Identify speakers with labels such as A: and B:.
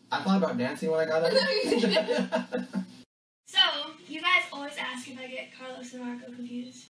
A: I thought about dancing when I got it.
B: So, you guys always ask if I get Carlos and Marco confused.